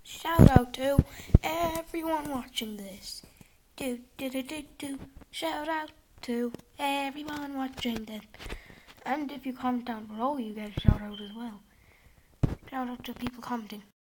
Shout out to everyone watching this. Do. Shout out to everyone watching this. And if you comment down below, you get a shout out as well. Shout out to people commenting.